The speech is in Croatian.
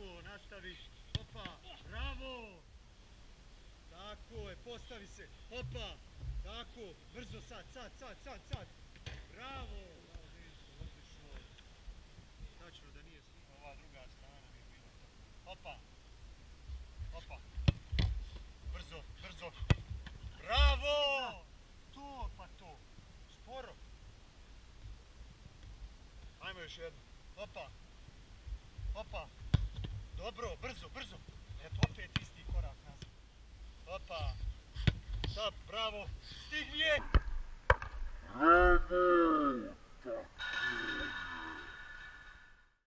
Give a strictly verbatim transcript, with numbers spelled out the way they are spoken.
Tako, nastavi. Opa, bravo. Tako je, postavi se. Opa, tako, brzo sad, sad, sad, sad, sad. Bravo. Bravo, Deviću, odlično. Tačno da nije ova druga strana nije bila to. Opa. Opa. Brzo, brzo. Bravo! To, pa to. Sporo. Ajmo još jedno. Opa. Opa. Dobro, brzo, brzo. Eto, opet isti korak nazad. Opa. Stop, bravo. Stigni je! Bravo!